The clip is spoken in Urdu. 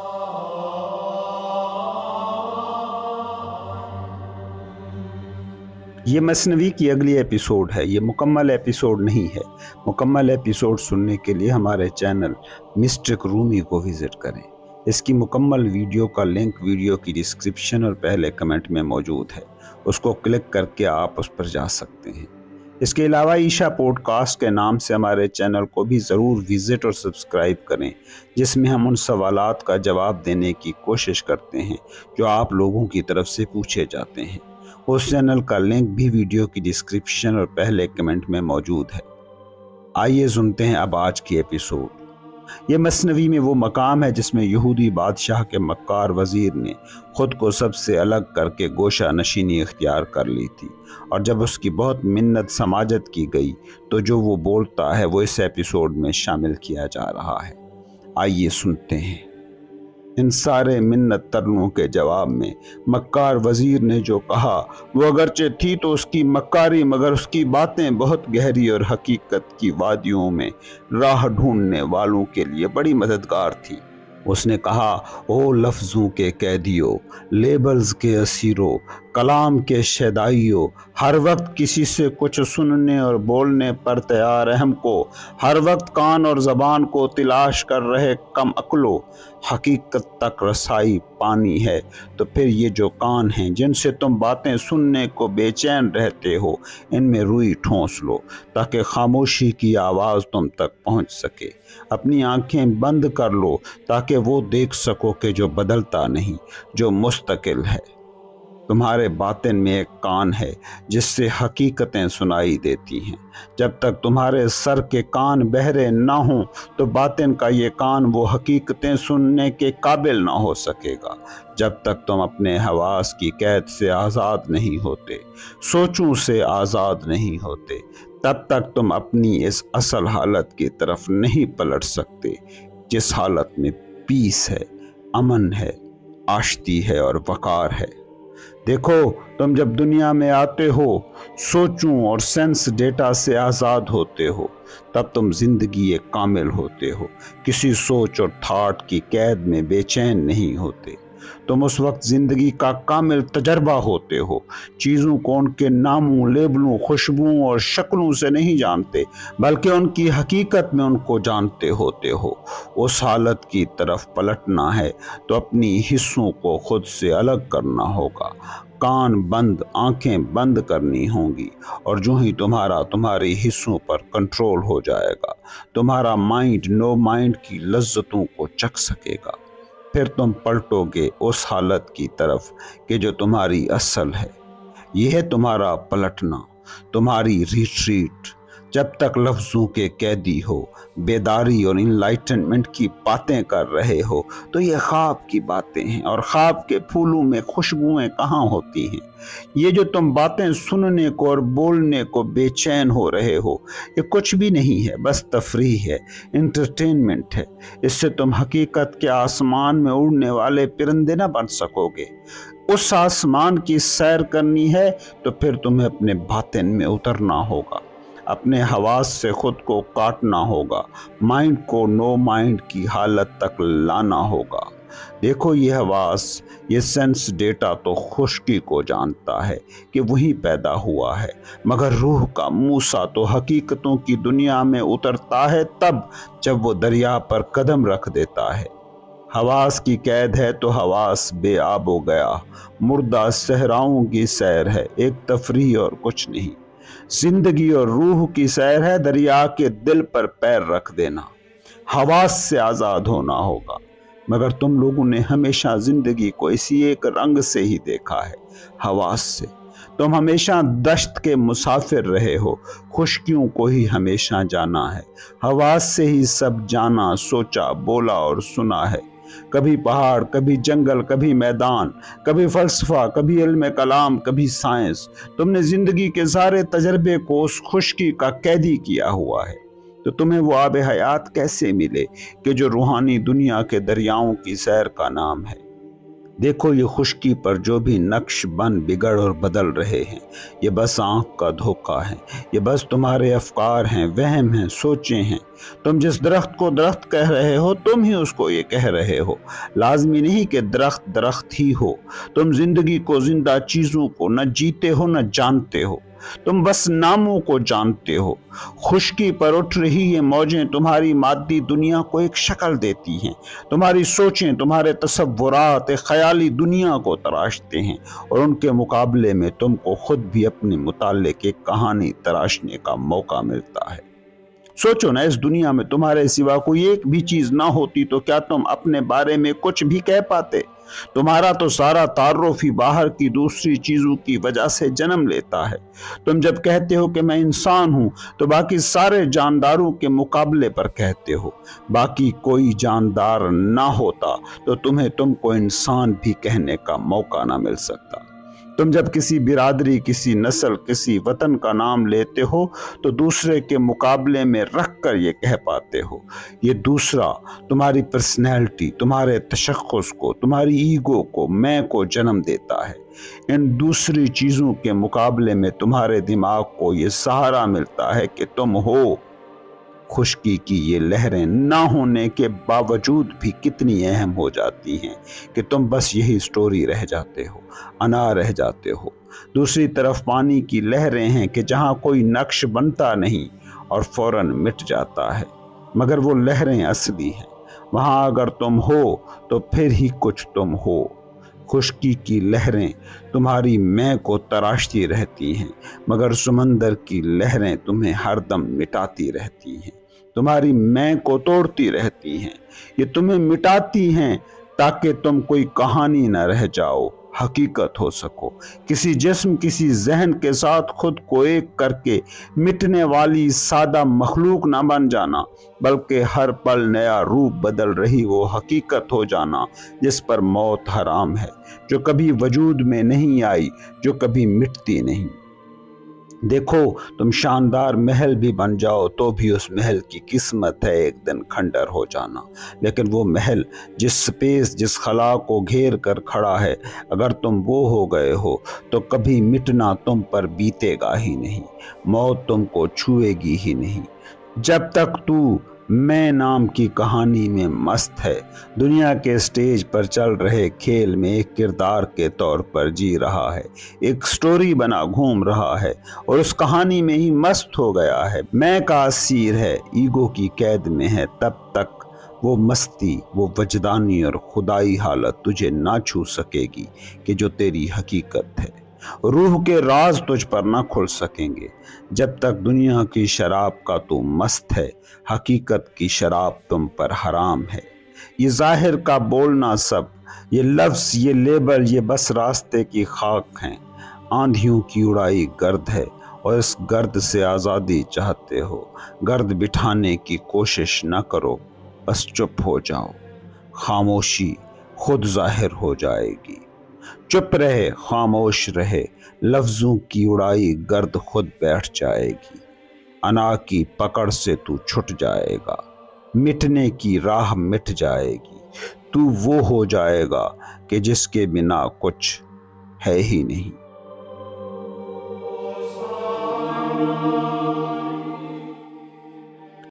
یہ مثنوی کی اگلی ایپیسوڈ ہے۔ یہ مکمل ایپیسوڈ نہیں ہے۔ مکمل ایپیسوڈ سننے کے لیے ہمارے چینل مسٹک رومی کو وزٹ کریں۔ اس کی مکمل ویڈیو کا لنک ویڈیو کی ڈسکرپشن اور پہلے کمنٹ میں موجود ہے، اس کو کلک کر کے آپ اس پر جا سکتے ہیں۔ اس کے علاوہ عیشا پوڈ کاسٹ کے نام سے ہمارے چینل کو بھی ضرور وزٹ اور سبسکرائب کریں، جس میں ہم ان سوالات کا جواب دینے کی کوشش کرتے ہیں جو آپ لوگوں کی طرف سے پوچھے جاتے ہیں۔ اس چینل کا لنک بھی ویڈیو کی ڈسکرپشن اور پہلے کمنٹ میں موجود ہے۔ آئیے سنتے ہیں اب آج کی ایپیسوڈ۔ یہ مثنوی میں وہ مقام ہے جس میں یہودی بادشاہ کے مکار وزیر نے خود کو سب سے الگ کر کے گوشہ نشینی اختیار کر لی تھی، اور جب اس کی بہت منت سماجت کی گئی تو جو وہ بولتا ہے وہ اس ایپیسوڈ میں شامل کیا جا رہا ہے۔ آئیے سنتے ہیں۔ ان سارے منت ترنوں کے جواب میں مکار وزیر نے جو کہا وہ اگرچہ تھی تو اس کی مکاری، مگر اس کی باتیں بہت گہری اور حقیقت کی وادیوں میں راہ ڈھونڈنے والوں کے لیے بڑی مددگار تھی۔ اس نے کہا، او لفظوں کے قیدیوں، لیبلز کے اسیروں، کلام کے شیدائیوں، ہر وقت کسی سے کچھ سننے اور بولنے پر تیار اہم کو، ہر وقت کان اور زبان کو تلاش کر رہے کم عقلوں، حقیقت تک رسائی پانی ہے تو پھر یہ جو کان ہیں جن سے تم باتیں سننے کو بے چین رہتے ہو، ان میں روئی ٹھونس لو تاکہ خاموشی کی آواز تم تک پہنچ سکے۔ اپنی آنکھیں بند کر لو تاکہ وہ دیکھ سکو کہ جو بدلتا نہیں، جو مستقل ہے۔ تمہارے باطن میں ایک کان ہے جس سے حقیقتیں سنائی دیتی ہیں۔ جب تک تمہارے سر کے کان بہرے نہ ہوں تو باطن کا یہ کان وہ حقیقتیں سننے کے قابل نہ ہو سکے گا۔ جب تک تم اپنے حواس کی قید سے آزاد نہیں ہوتے، سوچوں سے آزاد نہیں ہوتے، تب تک تم اپنی اس اصل حالت کی طرف نہیں پلٹ سکتے جس حالت میں پیس ہے، امن ہے، آشتی ہے اور وقار ہے۔ دیکھو، تم جب دنیا میں آتے ہو، سوچوں اور سینس ڈیٹا سے آزاد ہوتے ہو، تب تم زندگی ایک کامل ہوتے ہو، کسی سوچ اور تھاٹ کی قید میں بے چین نہیں ہوتے۔ تم اس وقت زندگی کا کامل تجربہ ہوتے ہو، چیزوں کو ان کے ناموں، لیبلوں، خوشبوؤں اور شکلوں سے نہیں جانتے، بلکہ ان کی حقیقت میں ان کو جانتے ہوتے ہو۔ اس حالت کی طرف پلٹنا ہے تو اپنی حصوں کو خود سے الگ کرنا ہوگا، کان بند، آنکھیں بند کرنی ہوں گی، اور جو ہی تمہاری حصوں پر کنٹرول ہو جائے گا، تمہارا مائنڈ نو مائنڈ کی لذتوں کو چکھ سکے گا۔ پھر تم پلٹو گے اس حالت کی طرف کہ جو تمہاری اصل ہے۔ یہ ہے تمہارا پلٹنا، تمہاری ریٹریٹ۔ جب تک لفظوں کے قیدی ہو، بیداری اور انلائٹنمنٹ کی باتیں کر رہے ہو تو یہ خواب کی باتیں ہیں، اور خواب کے پھولوں میں خوشبوئیں کہاں ہوتی ہیں؟ یہ جو تم باتیں سننے کو اور بولنے کو بے چین ہو رہے ہو، یہ کچھ بھی نہیں ہے، بس تفریح ہے، انٹرٹینمنٹ ہے۔ اس سے تم حقیقت کے آسمان میں اڑنے والے پرندے نہ بن سکو گے۔ اس آسمان کی سیر کرنی ہے تو پھر تمہیں اپنے باطن میں اترنا ہوگا، اپنے حواس سے خود کو کاٹنا ہوگا، مائنڈ کو نو مائنڈ کی حالت تک لانا ہوگا۔ دیکھو، یہ حواس، یہ سینس ڈیٹا تو خشکی کو جانتا ہے کہ وہی پیدا ہوا ہے، مگر روح کا موسیٰ تو حقیقتوں کی دنیا میں اترتا ہے تب جب وہ دریا پر قدم رکھ دیتا ہے۔ حواس کی قید ہے تو حواس بے آب ہو گیا، مردہ صحراؤں کی سیر ہے، ایک تفریح اور کچھ نہیں۔ زندگی اور روح کی سیر ہے دریا کے دل پر پیر رکھ دینا۔ حواس سے آزاد ہونا ہوگا، مگر تم لوگوں نے ہمیشہ زندگی کو اسی ایک رنگ سے ہی دیکھا ہے، حواس سے۔ تم ہمیشہ دشت کے مسافر رہے ہو، خشکیوں کو ہی ہمیشہ جانا ہے، حواس سے ہی سب جانا، سوچا، بولا اور سنا ہے۔ کبھی پہاڑ، کبھی جنگل، کبھی میدان، کبھی فلسفہ، کبھی علم کلام، کبھی سائنس۔ تم نے زندگی کے سارے تجربے کو اس خشکی کا قیدی کیا ہوا ہے، تو تمہیں وہ آب حیات کیسے ملے کہ جو روحانی دنیا کے دریاؤں کی سیر کا نام ہے؟ देखो ये खुश्की पर जो भी नक्श बन बिगड़ और बदल रहे हैं, ये बस आँख का धोखा है, ये बस तुम्हारे अफकार हैं, वहम हैं, सोचें हैं। तुम जिस दरख्त को दरख्त कह रहे हो, तुम ही उसको ये कह रहे हो। लाजमी नहीं कि दरख्त दरख्त ही हो। तुम जिंदगी को, जिंदा चीज़ों को न जीते हो न जानते हो, तुम बस नामों को जानते हो। खुश्की पर उठ रही ये मौजें तुम्हारी मादी दुनिया को एक शक्ल देती हैं। तुम्हारी सोचें, तुम्हारे तसव्वुरात एक ख्याली दुनिया को तराशते हैं, और उनके मुकाबले में तुमको खुद भी अपने मुताल्लिक़ एक कहानी तराशने का मौका मिलता है। सोचो ना, इस दुनिया में तुम्हारे सिवा कोई एक भी चीज ना होती तो क्या तुम अपने बारे में कुछ भी कह पाते? तुम्हारा तो सारा तारुफ ही बाहर की दूसरी चीजों की वजह से जन्म लेता है। तुम जब कहते हो कि मैं इंसान हूं, तो बाकी सारे जानदारों के मुकाबले पर कहते हो। बाकी कोई जानदार ना होता तो तुम्हें तुमको इंसान भी कहने का मौका ना मिल सकता। तुम जब किसी बिरादरी, किसी नस्ल, किसी वतन का नाम लेते हो तो दूसरे के मुकाबले में रख कर ये कह पाते हो। ये दूसरा तुम्हारी पर्सनैलिटी, तुम्हारे तशख्खुस को, तुम्हारी ईगो को, मैं को जन्म देता है। इन दूसरी चीज़ों के मुकाबले में तुम्हारे दिमाग को ये सहारा मिलता है कि तुम हो। खुश्की की ये लहरें ना होने के बावजूद भी कितनी अहम हो जाती हैं कि तुम बस यही स्टोरी रह जाते हो, अना रह जाते हो। दूसरी तरफ पानी की लहरें हैं कि जहाँ कोई नक्श बनता नहीं और फौरन मिट जाता है, मगर वो लहरें असली हैं। वहाँ अगर तुम हो तो फिर ही कुछ तुम हो। खुश्की की लहरें तुम्हारी मैं को तराशती रहती हैं, मगर समंदर की लहरें तुम्हें हरदम मिटाती रहती हैं, तुम्हारी मैं को तोड़ती रहती हैं। ये तुम्हें मिटाती हैं ताकि तुम कोई कहानी न रह जाओ, हकीकत हो सको। किसी जिस्म, किसी जहन के साथ खुद को एक करके मिटने वाली सादा मखलूक ना बन जाना, बल्कि हर पल नया रूप बदल रही वो हकीकत हो जाना जिस पर मौत हराम है, जो कभी वजूद में नहीं आई, जो कभी मिटती नहीं। देखो, तुम शानदार महल भी बन जाओ तो भी उस महल की किस्मत है एक दिन खंडर हो जाना। लेकिन वो महल जिस स्पेस, जिस खला को घेर कर खड़ा है, अगर तुम वो हो गए हो तो कभी मिटना तुम पर बीतेगा ही नहीं, मौत तुमको छुएगी ही नहीं। जब तक तू मैं नाम की कहानी में मस्त है, दुनिया के स्टेज पर चल रहे खेल में एक किरदार के तौर पर जी रहा है, एक स्टोरी बना घूम रहा है और उस कहानी में ही मस्त हो गया है, मैं का असीर है, ईगो की कैद में है, तब तक वो मस्ती, वो वजदानी और खुदाई हालत तुझे ना छू सकेगी कि जो तेरी हकीकत है। रूह के राज तुझ पर ना खुल सकेंगे जब तक दुनिया की शराब का तू मस्त है, हकीकत की शराब तुम पर हराम है। ये जाहिर का बोलना सब, ये लफ्ज़, ये लेबल, ये बस रास्ते की खाक हैं। आंधियों की उड़ाई गर्द है और इस गर्द से आज़ादी चाहते हो। गर्द बिठाने की कोशिश न करो, बस चुप हो जाओ, खामोशी खुद जाहिर हो जाएगी। चुप रहे, खामोश रहे, लफ्जों की उड़ाई गर्द खुद बैठ जाएगी। अना की पकड़ से तू छुट जाएगा, मिटने की राह मिट जाएगी। तू वो हो जाएगा कि जिसके बिना कुछ है ही नहीं।